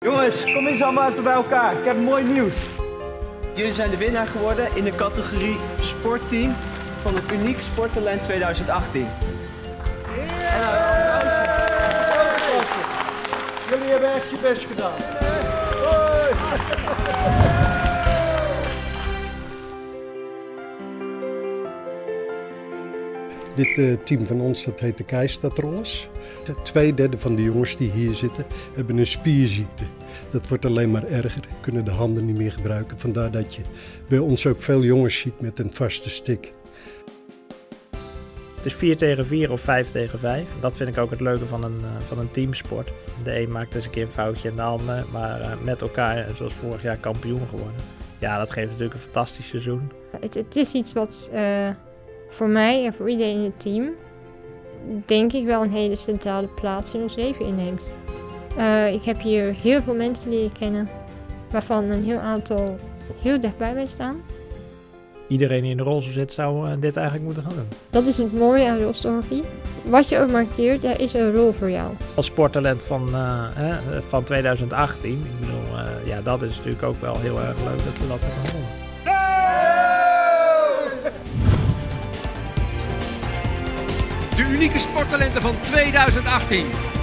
Jongens, kom eens allemaal even bij elkaar. Ik heb mooi nieuws. Jullie zijn de winnaar geworden in de categorie sportteam van het Uniek Sporttalent 2018. Jullie hebben echt je best gedaan. Dit team van ons, dat heet de Keistadrollers. 2/3 van de jongens die hier zitten, hebben een spierziekte. Dat wordt alleen maar erger, kunnen de handen niet meer gebruiken. Vandaar dat je bij ons ook veel jongens ziet met een vaste stick. Het is 4 tegen 4 of 5 tegen 5. Dat vind ik ook het leuke van een teamsport. De een maakt eens een keer een foutje in de ander, maar met elkaar, zoals vorig jaar, kampioen geworden. Ja, dat geeft natuurlijk een fantastisch seizoen. Het is iets wat voor mij en voor iedereen in het team, denk ik, wel een hele centrale plaats in ons leven inneemt. Ik heb hier heel veel mensen leren kennen, waarvan een heel aantal heel dichtbij mij staan. Iedereen die in de rolstoel zit zou dit eigenlijk moeten gaan doen. Dat is het mooie aan rolstoelhockey. Wat je ook markeert, er is een rol voor jou. Als sporttalent van 2018, ik bedoel, ja, dat is natuurlijk ook wel heel erg leuk dat we dat hebben gewonnen. De unieke sporttalenten van 2018.